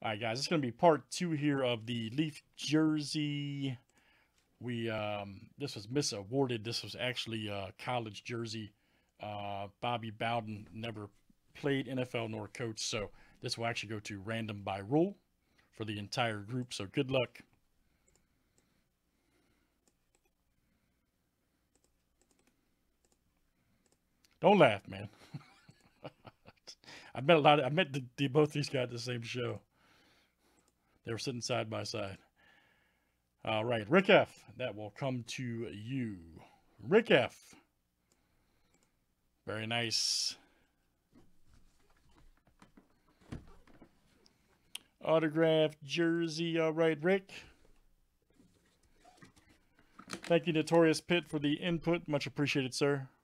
All right, guys, it's going to be part 2 here of the Leaf jersey. This was misawarded. This was actually a college jersey. Bobby Bowden never played NFL nor coached, so this will actually go to random by rule for the entire group. So good luck. Don't laugh, man. I met both these guys at the same show. They were sitting side by side. All right, Rick F. That will come to you. Rick F. Very nice. Autographed jersey. All right, Rick. Thank you, Notorious Pit, for the input. Much appreciated, sir.